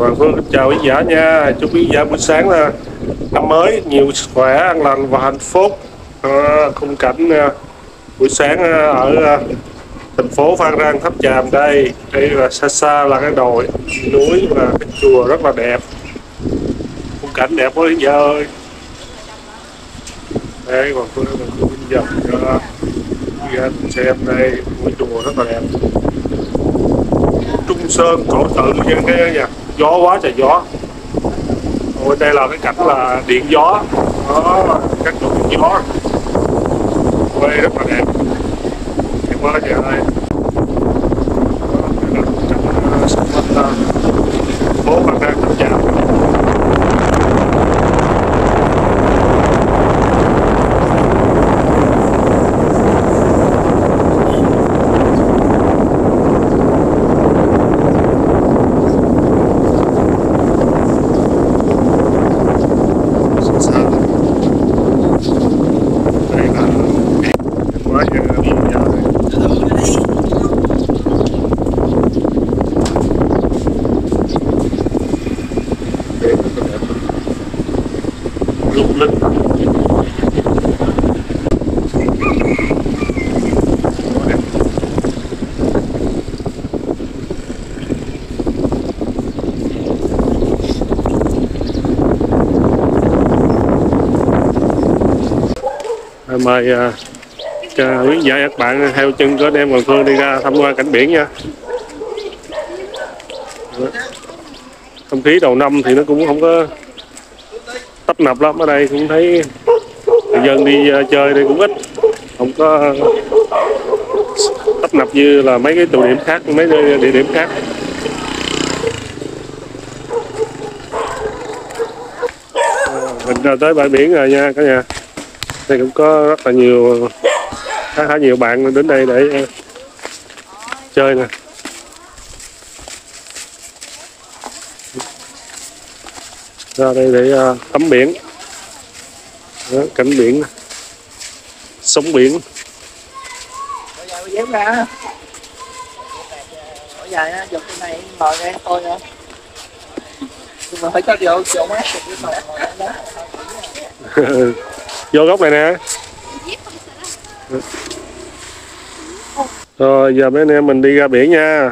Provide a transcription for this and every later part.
Hoàng Phương chào quý giả nha, chúc quý giả buổi sáng là năm mới nhiều sức khỏe, an lành và hạnh phúc. Khung cảnh buổi sáng ở thành phố Phan Rang Tháp Chàm đây. Đây là xa xa là cái đồi núi và cái chùa rất là đẹp. Khung cảnh đẹp quá quý giả ơi. Đây Hoàng Phương dòng cho quý giả xem đây, ngôi chùa rất là đẹp. Trung Sơn cổ tự như cái nhà gió quá trời gió. Ôi, đây là cái cảnh là điện gió đó, các trụ điện gió quay rất là đẹp, đẹp quá trời ơi. Đây là cảnh xung quanh phố Phan Rang Tháp Chàm. Lung linh mời quý vị và các bạn theo chân của anh em Hoàng Phương đi ra tham quan cảnh biển nha. Không khí đầu năm thì nó cũng không có tấp nập lắm, ở đây cũng thấy người dân đi chơi đây cũng ít, không có tấp nập như là mấy cái tụ điểm khác, mấy địa điểm khác. Mình ra tới bãi biển rồi nha cả nhà. Đây cũng có rất là nhiều, khá nhiều bạn đến đây để chơi nè. Ra đây để tắm biển. Đó, cảnh biển, sóng biển. Vô góc này nè. Rồi giờ mấy anh em mình đi ra biển nha.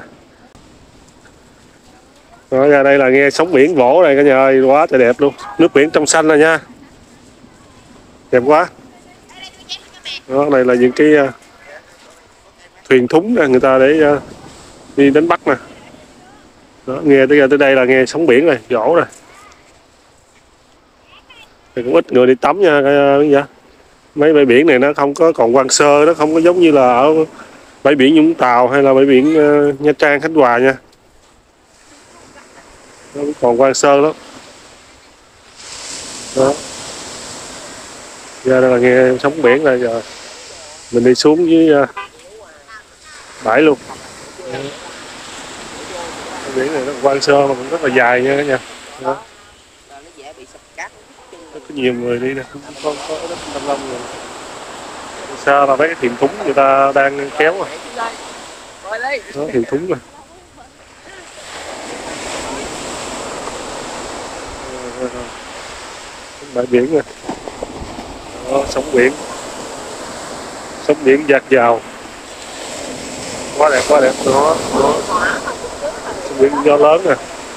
Đó, ra đây là nghe sóng biển vỗ này cả nhà ơi, quá trời đẹp luôn. Nước biển trong xanh rồi nha, đẹp quá. Đó, này là những cái thuyền thúng nè, người ta để đi đánh bắt nè. Đó, nghe tới đây là nghe sóng biển rồi, vỗ rồi. Thì cũng ít người đi tắm nha cả. Mấy bãi biển này nó không có còn hoang sơ, nó không có giống như là ở bãi biển Vũng Tàu hay là bãi biển Nha Trang, Khánh Hòa nha. Nó còn hoang sơ lắm. Đó. Giờ đây là nghe sóng biển rồi, giờ mình đi xuống dưới bãi luôn. Cái biển này nó hoang sơ mà cũng rất là dài nha cả nhà. Đó. Có nhiều người đi nè, không có đất Nam Long rồi. Xa là mấy cái thuyền thúng người ta đang kéo rồi. Đó, thuyền thúng rồi. Bãi biển nè. Đó, sóng biển dạt dào, quá đẹp đó. Sóng biển gió lớn nè,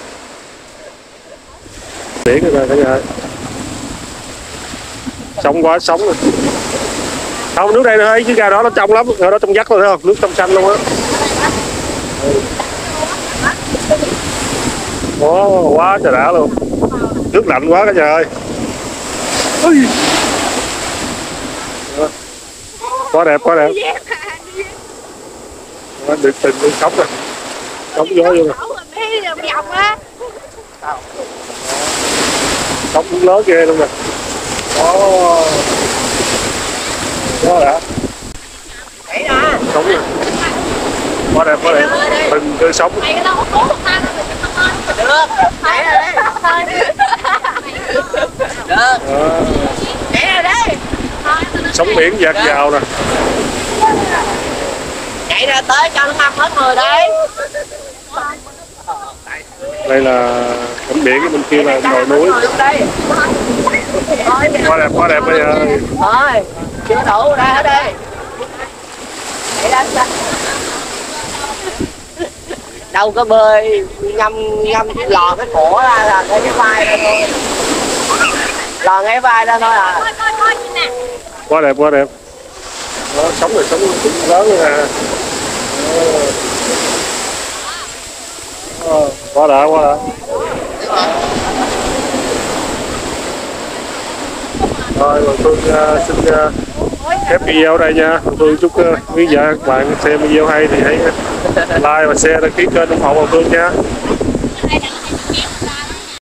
biển này cả nhà, sóng quá sóng rồi. Không, nước đây thôi chứ ra đó nó trong lắm, ở đó trong vắt thôi thấy không, nước trong xanh luôn á. Quá trời đã luôn, nước lạnh quá cả nhà ơi. Quá đẹp. Được tình luôn, sóng nè, sóng gió vô nè. Sóng cũng lớn ghê luôn nè. Đó đã. Sóng nè. Quá đẹp. Từng cơn sóng. Sóng biển dạt dào nè. Chạy ra tới cho nó ngâm hết người đấy. Đây là cảnh biển, bên kia là đồi núi. Quá đẹp bây giờ. Thôi, chưa đủ ra hết đi. Đâu có bơi, ngâm lò cái cổ ra là cái vai ra thôi. Lò ngay vai ra thôi à. Quá đẹp, quá đẹp. Đó, sống rồi sống cũng lớn luôn nè. Quá đã, quá đã. Rồi, tôi xin khép video ở đây nha. Tôi chúc quý vị và các bạn xem video hay thì hãy like và share đăng ký kênh ủng hộ Phương nha.